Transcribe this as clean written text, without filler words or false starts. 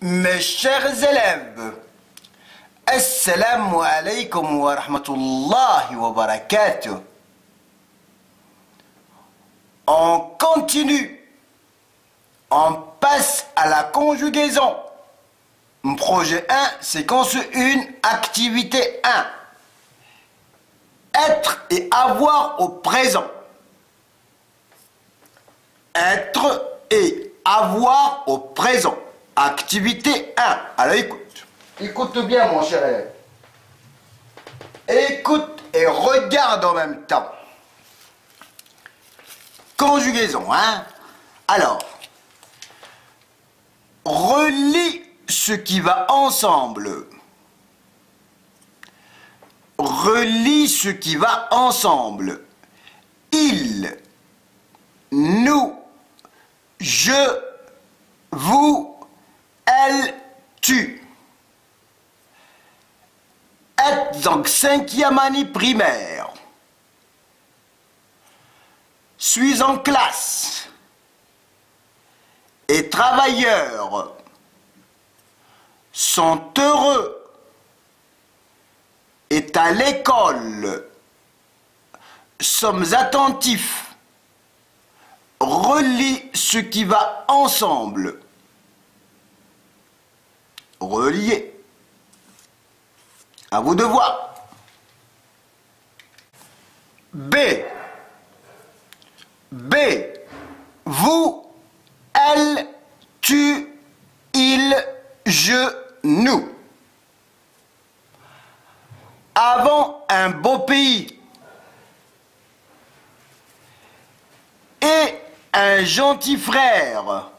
Mes chers élèves, Assalamu alaikum wa rahmatullahi wa barakatuh. On continue. On passe à la conjugaison. Projet 1, séquence 1, activité 1. Être et avoir au présent. Être et avoir au présent. Activité 1. Alors écoute. Écoute bien mon cher élève. Écoute et regarde en même temps. Conjugaison, hein? Alors, relis ce qui va ensemble. Relis ce qui va ensemble. Il, nous, je, vous, elle, tu. Êtes donc 5e année primaire. Suis en classe. Et travailleurs sont heureux. Est à l'école. Sommes attentifs. Relis ce qui va ensemble. Reliez. À vous de voir. B. B. Vous, elle, tu, il, je, nous. Avons un beau pays et un gentil frère.